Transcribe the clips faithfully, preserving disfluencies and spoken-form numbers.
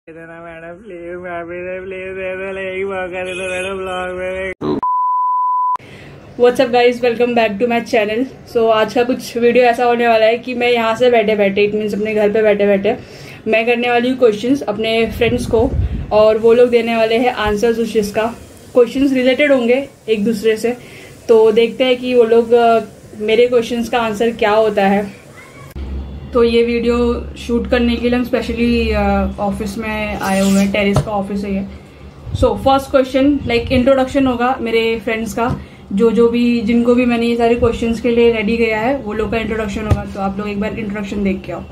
Madam please please यही मौका दे दो मैडम ब्लॉग में। What's up guys, welcome back to my channel. So आज का कुछ वीडियो ऐसा होने वाला है कि मैं यहाँ से बैठे बैठे इट मीन्स अपने घर पे बैठे बैठे मैं करने वाली हूँ क्वेश्चंस अपने फ्रेंड्स को, और वो लोग देने वाले हैं आंसर्स उस चीज़ का। क्वेश्चंस रिलेटेड होंगे एक दूसरे से, तो देखते हैं कि वो लोग मेरे क्वेश्चंस का आंसर क्या होता है। तो ये वीडियो शूट करने के लिए हम स्पेशली ऑफिस में आए हुए हैं, टेरेस का ऑफिस है ये। So first question like introduction होगा मेरे फ्रेंड्स का, जो जो भी जिनको भी मैंने ये सारे क्वेश्चंस के लिए रेडी किया है वो लोग का इंट्रोडक्शन होगा। तो आप लोग एक बार इंट्रोडक्शन देख के आओ।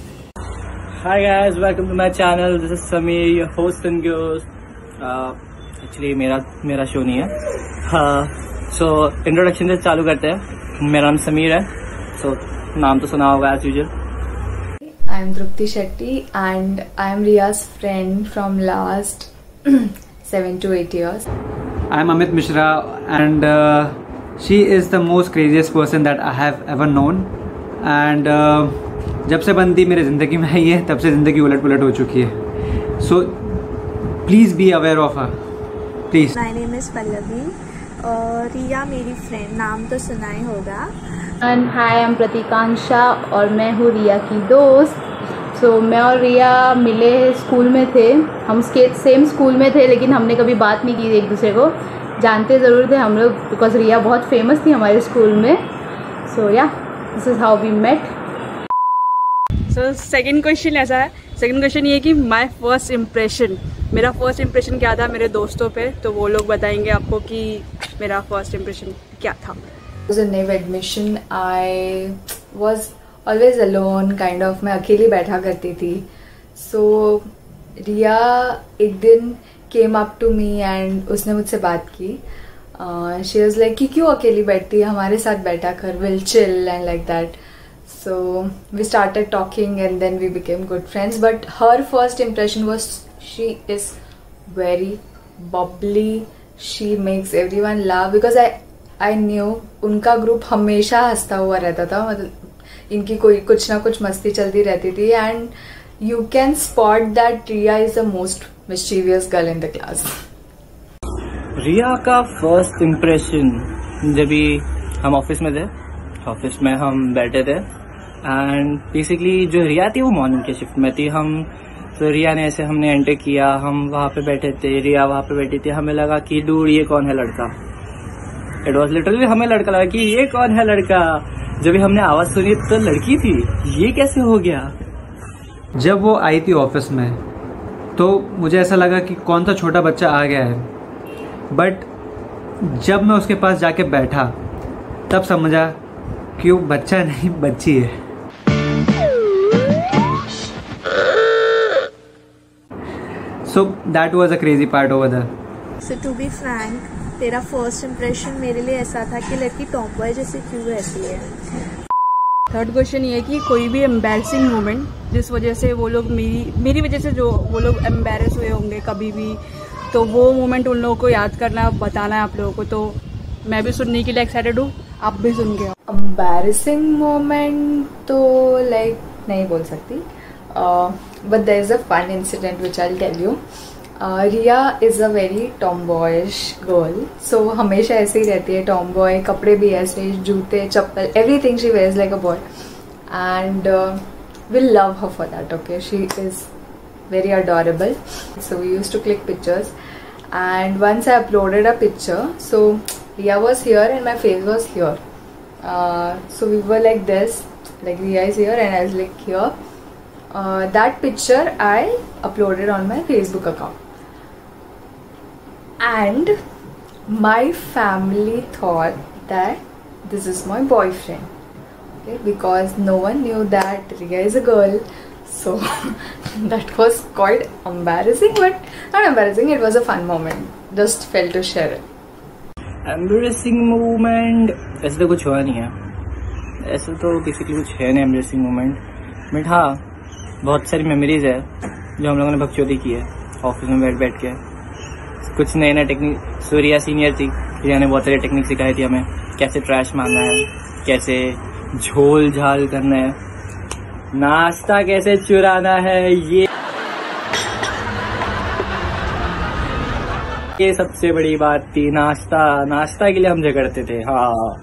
Hi guys, welcome to my channel, this is Sameer, your host and guest. Actually मेरा मेरा शो नहीं है। हाँ, सो इंट्रोडक्शन से चालू करते हैं। मेरा नाम समीर है, सो so, नाम तो सुना होगा as usual. I am Trupti Shetty and I am Riya's friend from last seven to eight years. I am Amit Mishra and uh, she is the most craziest person that I have ever known. And uh, जब से बंदी मेरे ज़िंदगी में आई है तब से ज़िंदगी उलट पुलट हो चुकी है। So please be aware of her, please. My name is Pallavi और रिया मेरी फ्रेंड, नाम तो सुना ही होगा। एंड हाय, आई एम प्रतीकांक्षा और मैं हूँ रिया की दोस्त। सो so, मैं और रिया मिले स्कूल में थे, हम सेम स्कूल में थे लेकिन हमने कभी बात नहीं की एक दूसरे को। जानते ज़रूर थे हम लोग बिकॉज रिया बहुत फेमस थी हमारे स्कूल में। So yeah this is how we met. So second question ऐसा है, सेकंड क्वेश्चन ये कि माय फर्स्ट इम्प्रेशन, मेरा फर्स्ट इम्प्रेशन क्या था मेरे दोस्तों पे, तो वो लोग बताएंगे आपको कि मेरा फर्स्ट इम्प्रेशन क्या था। was a new admission. I was always alone, kind of. मैं अकेली बैठा करती थी. So रिया एक दिन came up to me and उसने मुझसे बात की. uh, she was like कि क्यों अकेली बैठती है, हमारे साथ बैठा कर, we'll chill and like that. So we started talking and then we became good friends. But her first impression was she is very bubbly. She makes everyone laugh because I I knew उनका group हमेशा हंसता हुआ रहता था, मतलब इनकी कोई कुछ ना कुछ मस्ती चलती रहती थी। And you can spot that Riya is the most mischievous girl in the class. Riya का फर्स्ट इम्प्रेशन, जब भी हम ऑफिस में थे, ऑफिस में हम बैठे थे एंड बेसिकली जो रिया थी वो मॉर्निंग के शिफ्ट में थी। हम तो रिया ने ऐसे हमने एंटर किया, हम वहाँ पे बैठे थे, रिया वहाँ पे बैठी थी। हमें लगा कि डूड ये कौन है लड़का, इट वॉज लिटरली हमें लड़का लगा कि ये कौन है लड़का। जब हमने आवाज सुनी तो लड़की थी, ये कैसे हो गया। जब वो आई थी ऑफिस में तो मुझे ऐसा लगा कि कौन सा छोटा बच्चा आ गया है, बट जब मैं उसके पास जाके बैठा तब समझा कि वो बच्चा नहीं बच्ची है। So that was a crazy part over there. So to be frank, तेरा फर्स्ट इम्प्रेशन मेरे लिए ऐसा था कि लड़की टॉप बॉय जैसे क्यों रहती है। थर्ड क्वेश्चन ये है कि कोई भी एम्बैरसिंग मोमेंट जिस वजह से वो लोग मेरी मेरी वजह से जो वो लोग एम्बैरस हुए होंगे कभी भी, तो वो मोमेंट उन लोगों को याद करना, बताना है आप लोगों को। तो मैं भी सुनने के लिए एक्साइटेड हूँ, आप भी सुन के आओ। एम्बैरसिंग मोमेंट तो लाइक नहीं बोल सकती, but there is a fun incident which I will tell you. Riya is a very tomboyish girl, so हमेशा ऐसे ही रहती है, टॉम बॉय, कपड़े भी ऐसे, जूते चप्पल, everything she wears like a boy and we love her for that. Okay, she is very adorable, so we used to click pictures and once I uploaded a picture, so Riya was here and my face was here, so we were like this, like Riya is here and I was like here. Uh, that picture I uploaded on my Facebook account and my family thought that this is my boyfriend, okay, because no one knew that Riya is a girl. So that was quite embarrassing, but not embarrassing, it was a fun moment, just felt to share it. Embarrassing moment ऐसे तो कुछ हुआ नहीं है, ऐसे तो basically कुछ है नहीं एम्बैरेसिंग मोमेंट, बट हाँ बहुत सारी मेमोरीज है जो हम लोगों ने बकचोदी की है ऑफिस में बैठ बैठ के। कुछ नए नए टेक्निक, सूर्या सीनियर थी, रिया ने बहुत सारी टेक्निक सिखाई थी हमें, कैसे ट्रैश मारना है, कैसे झोल झाल करना है, नाश्ता कैसे चुराना है, ये ये सबसे बड़ी बात थी, नाश्ता नाश्ता के लिए हम झगड़ते थे। हाँ।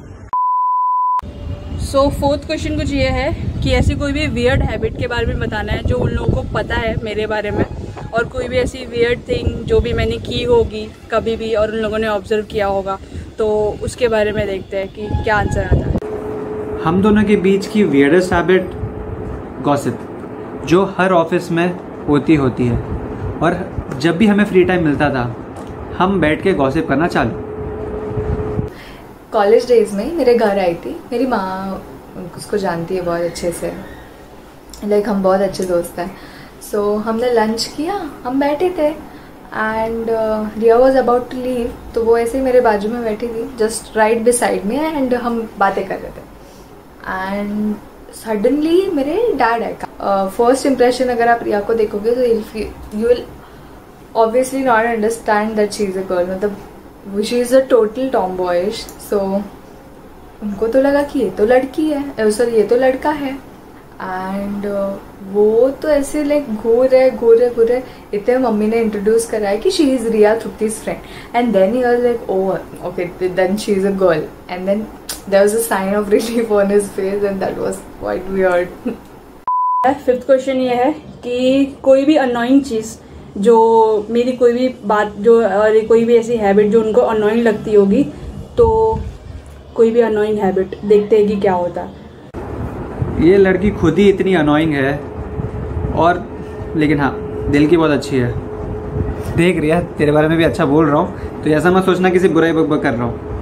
सो फोर्थ क्वेश्चन कुछ ये है कि ऐसी कोई भी वियर्ड हैबिट के बारे में बताना है जो उन लोगों को पता है मेरे बारे में, और कोई भी ऐसी वियर्ड थिंग जो भी मैंने की होगी कभी भी और उन लोगों ने ऑब्जर्व किया होगा, तो उसके बारे में देखते हैं कि क्या आंसर आता है। हम दोनों के बीच की वियर्डेस्ट हैबिट गॉसिप, जो हर ऑफिस में होती होती है, और जब भी हमें फ्री टाइम मिलता था हम बैठ के गॉसिप करना चालू। कॉलेज डेज में मेरे घर आई थी मेरी माँ, उसको जानती है बहुत अच्छे से, लाइक हम बहुत अच्छे दोस्त हैं। सो so, हमने लंच किया, हम बैठे थे and Riya was about to leave, तो वो ऐसे ही मेरे बाजू में बैठी थी जस्ट राइट बिसाइड में, एंड हम बातें कर रहे थे एंड सडनली मेरे डैड आए। फर्स्ट इम्प्रेशन अगर आप रिया को देखोगे तो you will obviously not understand that she is a girl, मतलब she is a total tomboys. So उनको तो लगा कि ये तो लड़की है, सॉरी ये तो लड़का है, एंड uh, वो तो ऐसे लाइक घूर रहे घूर रहे घूर रहे इतने मम्मी ने इंट्रोड्यूस कराया कि she is Riya Trupti's friend, and then he was like oh okay then she is a girl, and then there was a sign of relief on his face and that was quite weird. Fifth question ये है कि कोई भी annoying चीज़ जो मेरी कोई भी बात जो और कोई भी ऐसी हैबिट जो उनको अननोइंग लगती होगी, तो कोई भी अननोइंग हैबिट देखते हैं कि क्या होता है। ये लड़की खुद ही इतनी अनोइंग है, और लेकिन हाँ दिल की बहुत अच्छी है। देख रिया तेरे बारे में भी अच्छा बोल रहा हूँ, तो ऐसा मत सोचना किसी बुराई बक बक कर रहा हूँ।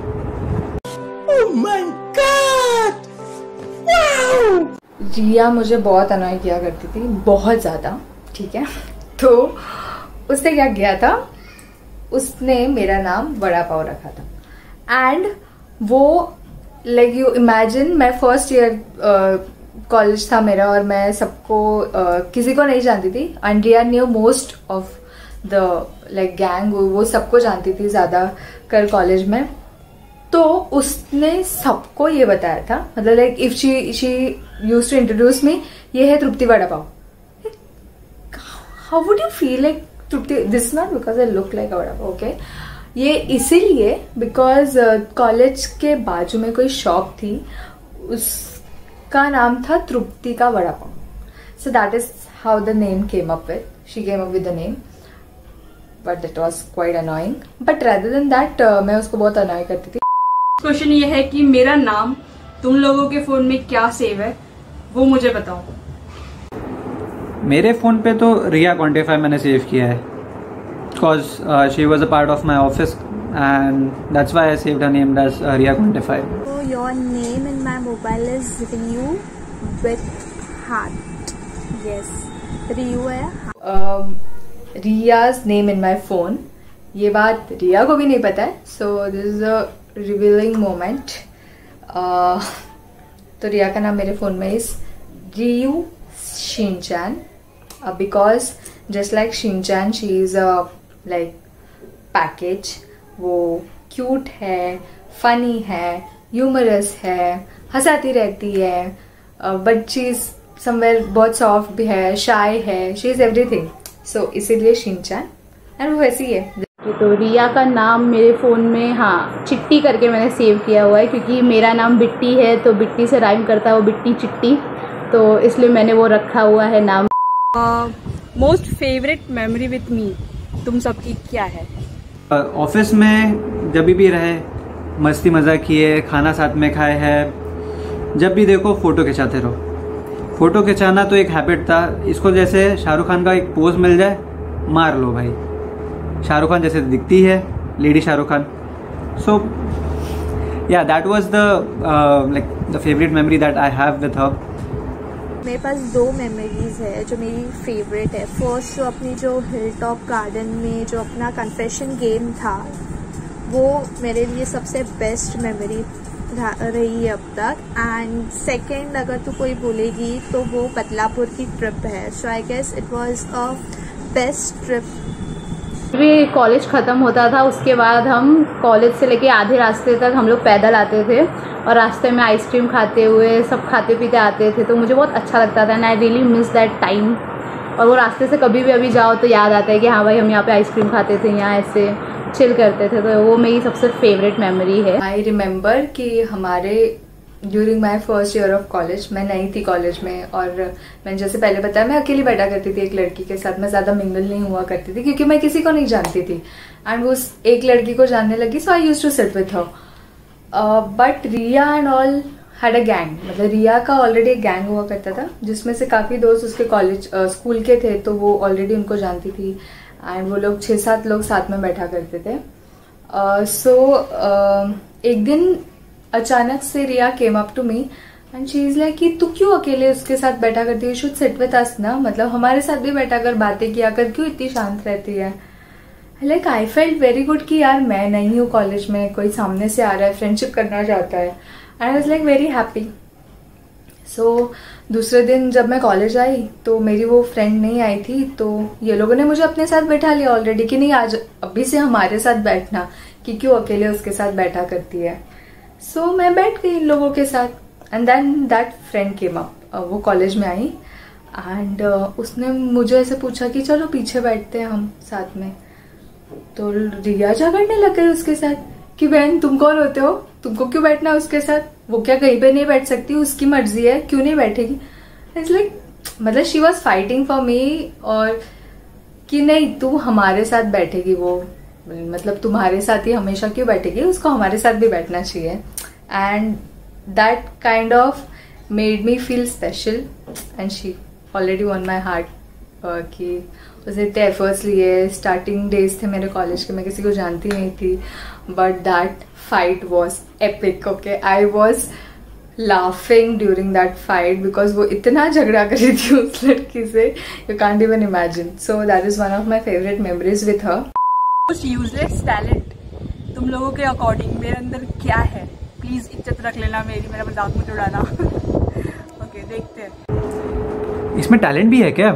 रिया मुझे बहुत अनॉय किया करती थी, बहुत ज़्यादा, ठीक है। तो उसने क्या किया था, उसने मेरा नाम वड़ा पाव रखा था, एंड वो लाइक यू इमेजिन मैं फर्स्ट ईयर कॉलेज था मेरा और मैं सबको uh, किसी को नहीं जानती थी, and Riya knew most of the like gang, वो सबको जानती थी ज़्यादा कर कॉलेज में। तो उसने सबको ये बताया था, मतलब like if she she used to introduce me, ये है Trupti vada pav. How would you feel like Trupti, this not because I look like vada pav, okay, ये इसीलिए बिकॉज कॉलेज के बाजू में कोई शॉप थी, उसका नाम था तृप्ति का vada pav. So that is how the name came up with, she came up with the name, but that was quite annoying, but rather than that मैं उसको बहुत अनॉय करती थी। क्वेश्चन ये है कि मेरा नाम तुम लोगों के फोन में क्या सेव है, वो मुझे बताओ। मेरे फोन पे तो रिया क्वांटिफाई मैंने सेव किया है, because she was a part of my office and that's why I saved her name as Riya quantify. So your name in my mobile is Riyu with heart. Yes, Riyu है। रियाज name in my phone, ये बात रिया को भी नहीं पता है, so this is a revealing moment. तो रिया का नाम मेरे फ़ोन में इस Riyu Shinchan, because just like Shinchan she is a like package, वो क्यूट है, फनी है, ह्यूमरस है, हंसाती रहती है, बट शी इज़ समवेयर बहुत सॉफ्ट भी है, शाय है, शी इज़ एवरीथिंग, सो इसीलिए शिनचैन, एंड वो वैसी है। तो रिया का नाम मेरे फ़ोन में हाँ चिट्टी करके मैंने सेव किया हुआ है, क्योंकि मेरा नाम बिट्टी है तो बिट्टी से राइम करता है वो बिट्टी चिट्टी, तो इसलिए मैंने वो रखा हुआ है नाम। Most favourite memory with me तुम सबकी क्या है? ऑफिस uh, में जब भी रहे मस्ती मज़ा किए, खाना साथ में खाए हैं, जब भी देखो फ़ोटो खिंचाते रहो। फ़ोटो खिंचाना तो एक हैबिट था, इसको जैसे शाहरुख खान का एक पोज मिल जाए मार लो भाई, शाहरुख खान जैसे दिखती है lady Shahrukh Khan. So yeah that was the like the favourite memory that I have with her. मेरे पास दो मेमोरीज है जो मेरी फेवरेट है। फर्स्ट जो अपनी जो हिल टॉप गार्डन में जो अपना कन्फेशन गेम था, वो मेरे लिए सबसे बेस्ट मेमोरी रही है अब तक। एंड सेकंड अगर तू कोई बोलेगी तो वो बदलापुर की ट्रिप है। So I guess it was a best trip. भी कॉलेज ख़त्म होता था उसके बाद हम कॉलेज से लेके आधे रास्ते तक हम लोग पैदल आते थे और रास्ते में आइसक्रीम खाते हुए सब खाते पीते आते थे, तो मुझे बहुत अच्छा लगता था and I really miss that time. और वो रास्ते से कभी भी अभी जाओ तो याद आता है कि हाँ भाई हम यहाँ पे आइसक्रीम खाते थे, यहाँ ऐसे चिल करते थे, तो वो मेरी सबसे फेवरेट मेमोरी है। आई रिमेम्बर कि हमारे during my first year of college, मैं नई थी कॉलेज में, और मैंने जैसे पहले बताया मैं अकेली बैठा करती थी एक लड़की के साथ, मैं ज़्यादा मिंगल नहीं हुआ करती थी क्योंकि मैं किसी को नहीं जानती थी, एंड वो उस एक लड़की को जानने लगी, so I used to sit with her. But Riya and all had a gang, मतलब रिया का ऑलरेडी एक गैंग हुआ करता था जिसमें से काफ़ी दोस्त उसके कॉलेज स्कूल के थे, तो वो ऑलरेडी उनको जानती थी, एंड वो लोग छः सात लोग साथ में बैठा करते थे। सो uh, so, uh, एक दिन अचानक से Riya came up to me and she is like कि तू क्यों अकेले उसके साथ बैठा करती है, you should sit with us ना, मतलब हमारे साथ भी बैठा कर बातें किया कर, क्यों इतनी शांत रहती है। Like I felt very good कि यार मैं नहीं हूँ कॉलेज में, कोई सामने से आ रहा है, फ्रेंडशिप करना चाहता है, and I was like very happy. सो दूसरे दिन जब मैं कॉलेज आई तो मेरी वो फ्रेंड नहीं आई थी, तो ये लोगों ने मुझे अपने साथ बैठा लिया ऑलरेडी कि नहीं आज अभी से हमारे साथ बैठना, कि क्यों अकेले उसके साथ बैठा करती है। सो so, मैं बैठ गई इन लोगों के साथ, and then that friend came up, वो कॉलेज में आई एंड uh, उसने मुझे ऐसे पूछा कि चलो पीछे बैठते हैं हम साथ में। तो रिया झगड़ने लग गई उसके साथ कि बहन तुम कौन होते हो, तुमको क्यों बैठना है उसके साथ, वो क्या कहीं पे नहीं बैठ सकती, उसकी मर्जी है, क्यों नहीं बैठेगी। इट्स लाइक like, मतलब she was fighting for me, और कि नहीं तू हमारे साथ बैठेगी, वो मतलब तुम्हारे साथ ही हमेशा क्यों बैठेगी, उसको हमारे साथ भी बैठना चाहिए। And that kind of made me feel special, and she already won my heart, कि उसे इतने एफर्ट्स लिए, स्टार्टिंग डेज थे मेरे कॉलेज के, मैं किसी को जानती नहीं थी, but that fight was epic. Okay, I was laughing during that fight because वो इतना झगड़ा करी थी उस लड़की से, you can't even imagine. So that is one of my favourite memories with her. Most useless talent तुम लोगों के अकॉर्डिंग मेरे अंदर क्या है, प्लीज इज्जत रख लेना मेरी, मेरा मजाक मत उड़ाना। ओके देखते हैं इसमें टैलेंट भी है क्या?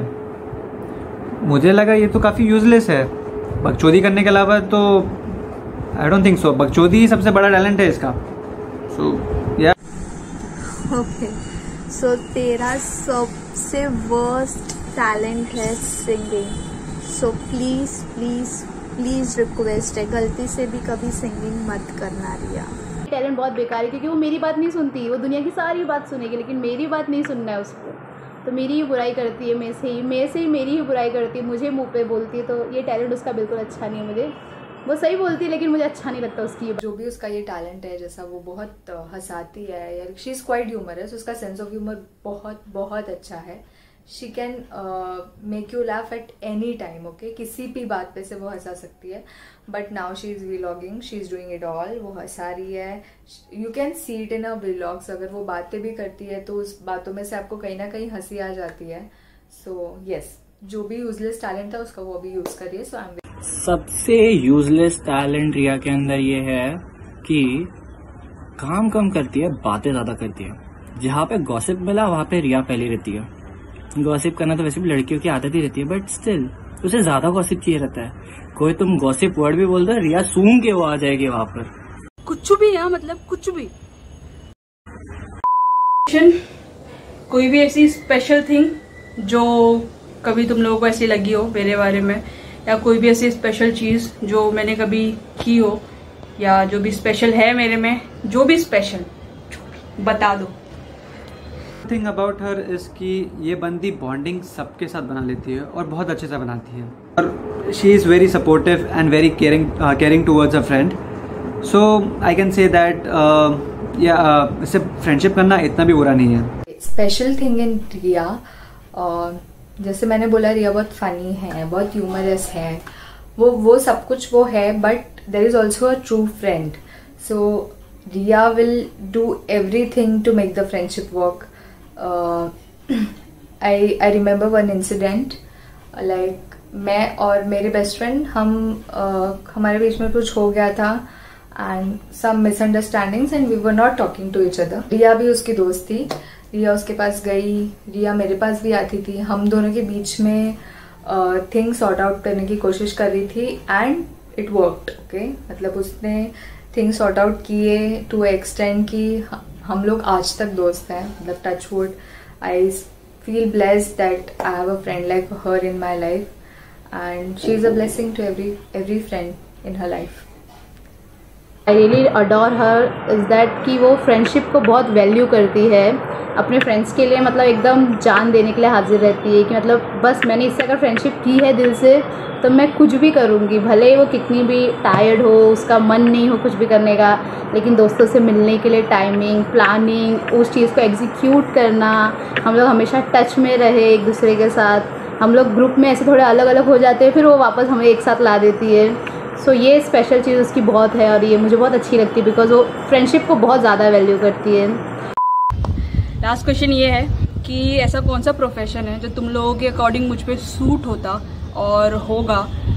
मुझे लगा ये तो काफ़ी यूजलेस है, बकचोदी करने के अलावा तो आई डोंट थिंक सो, बकचोदी ही सबसे बड़ा टैलेंट है इसका। सो या ओके, सो तेरा सबसे वर्स्ट टैलेंट है singing, so please please please request है, गलती से भी कभी सिंगिंग मत करना रिया। टैलेंट बहुत बेकार है क्योंकि वो मेरी बात नहीं सुनती, वो दुनिया की सारी बात सुनेगी लेकिन मेरी बात नहीं सुनना है उसको, तो मेरी ही बुराई करती है, मैं से ही मैं से ही मेरी ही बुराई करती है, मुझे मुंह पे बोलती है, तो ये टैलेंट उसका बिल्कुल अच्छा नहीं है। मुझे वो सही बोलती है लेकिन मुझे अच्छा नहीं लगता उसकी जो भी उसका ये टैलेंट है, जैसा वो बहुत हंसाती है, यार शी इज़ क्वाइट ह्यूमरस, उसका सेंस ऑफ ह्यूमर बहुत बहुत अच्छा है। She can make you laugh at any time, okay, किसी भी बात पे से वो हंसा सकती है। But now she is vlogging, she is doing it all, वो हंसा रही है, you can see it in a vlogs. अगर वो बातें भी करती है तो उस बातों में से आपको कहीं ना कहीं हंसी आ जाती है। सो so, यस yes, जो भी यूजलेस टैलेंट था उसका वो अभी यूज करिए। सो आई एम सबसे यूजलेस टैलेंट रिया के अंदर ये है कि काम कम करती है, बातें ज्यादा करती है। जहाँ पे गॉसिप मिला वहाँ पे रिया पहले रहती है। गॉसिप करना तो वैसे भी लड़कियों की आदत ही रहती है, बट स्टिल उसे ज्यादा गॉसिप चाहिए रहता है। कोई तुम गॉसिप वर्ड भी बोल दो, रिया सूंघ के वो आ जाएगी वहां पर। कुछ भी है, मतलब कुछ भी। कोई भी ऐसी स्पेशल थिंग जो कभी तुम लोगों को ऐसी लगी हो मेरे बारे में, या कोई भी ऐसी स्पेशल चीज जो मैंने कभी की हो, या जो भी स्पेशल है मेरे में, जो भी स्पेशल बता दो। थिंग अबाउट हर इज कि ये बंदी बॉन्डिंग सबके साथ बना लेती है और बहुत अच्छे से बनाती है, और she is very supportive and very caring caring towards a friend. So I can say that या इससे फ्रेंडशिप करना इतना भी बुरा नहीं है। स्पेशल थिंग इन रिया, जैसे मैंने बोला रिया बहुत फनी है, बहुत ह्यूमरस है, वो वो सब कुछ वो है, but there is also a true friend. So Riya will do everything to make the friendship work. I I remember one incident, like मैं और मेरे बेस्ट फ्रेंड हम uh, हमारे बीच में कुछ हो गया था and some misunderstandings and we were not talking to each other. Riya भी उसकी दोस्त थी, रिया उसके पास गई, रिया मेरे पास भी आती थी, हम दोनों के बीच में थिंग्स सॉर्ट आउट करने की कोशिश कर रही थी एंड इट वर्कड। ओके, मतलब उसने थिंग्स सॉर्ट आउट किए टू एक्सटेंड कि हम लोग आज तक दोस्त हैं, मतलब touch wood. I feel blessed that I have a friend like her in my life and she is a blessing to every every friend in her life. I really adore her is that कि वो friendship को बहुत value करती है, अपने friends के लिए मतलब एकदम जान देने के लिए हाजिर रहती है कि मतलब बस मैंने इससे अगर फ्रेंडशिप की है दिल से तो मैं कुछ भी करूँगी, भले ही वो कितनी भी टायर्ड हो, उसका मन नहीं हो कुछ भी करने का, लेकिन दोस्तों से मिलने के लिए टाइमिंग, प्लानिंग, उस चीज़ को एग्जीक्यूट करना, हम लोग हमेशा टच में रहे एक दूसरे के साथ। हम लोग ग्रुप में ऐसे थोड़े अलग अलग हो जाते हैं, फिर वो वापस हमें एक साथ ला देती है। सो so, ये स्पेशल चीज़ उसकी बहुत है और ये मुझे बहुत अच्छी लगती है बिकॉज वो फ्रेंडशिप को बहुत ज़्यादा वैल्यू करती है। लास्ट क्वेश्चन ये है कि ऐसा कौन सा प्रोफेशन है जो तुम लोगों के अकॉर्डिंग मुझ पे सूट होता और होगा?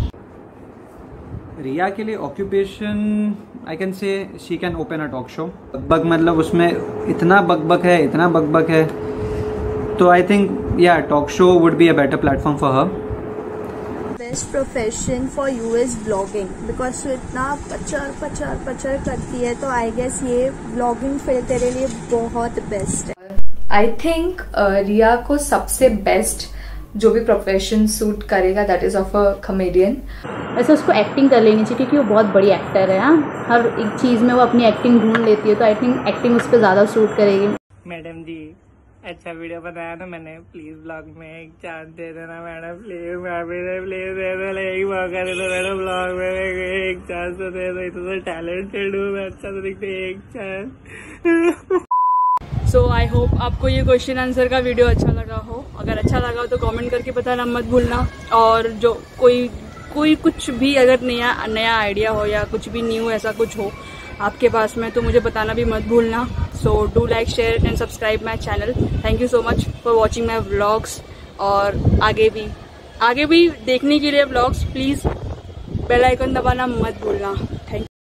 रिया के लिए occupation I can say she can open a talk show. बकबक मतलब उसमें इतना बकबक है, इतना बकबक है, तो आई थिंक या talk show would be a better platform for her. Best profession for you is blogging because तू इतना पचर पचर पचर करती है, तो आई गेस ये ब्लॉगिंग फील्ड तेरे लिए बहुत बेस्ट है। आई थिंक रिया को सबसे बेस्ट जो भी प्रोफेशन सूट करेगा that is of a comedian. वैसे उसको एक्टिंग कर लेनी चाहिए क्योंकि वो बहुत बड़ी एक्टर है। हाँ, हर एक चीज़ में वो अपनी एक्टिंग ढूंढ लेती है, तो आई थिंक एक्टिंग उस पर ज़्यादा सूट करेगी। मैडम जी अच्छा वीडियो बनाया ना मैंने, प्लीज ब्लॉग में एक चांस दे देना मैडम, प्लीज मैडम प्लीज दे दो, एक मौका दे दो मैडम, ब्लॉग में एक चांस तो दे दो, इतना टैलेंटेड हूँ मैं, अच्छा तो दिखते एक चांस। सो आई होप आपको ये क्वेश्चन आंसर का वीडियो अच्छा लगा हो। अगर अच्छा लगा हो तो कमेंट करके बताना मत भूलना, और जो कोई कोई कुछ भी अगर नया नया आइडिया हो या कुछ भी न्यू ऐसा कुछ हो आपके पास में तो मुझे बताना भी मत भूलना। So do like share and subscribe my channel. Thank you so much for watching my vlogs, और आगे भी आगे भी देखने के लिए व्लॉग्स प्लीज़ बेल आइकन दबाना मत भूलना। थैंक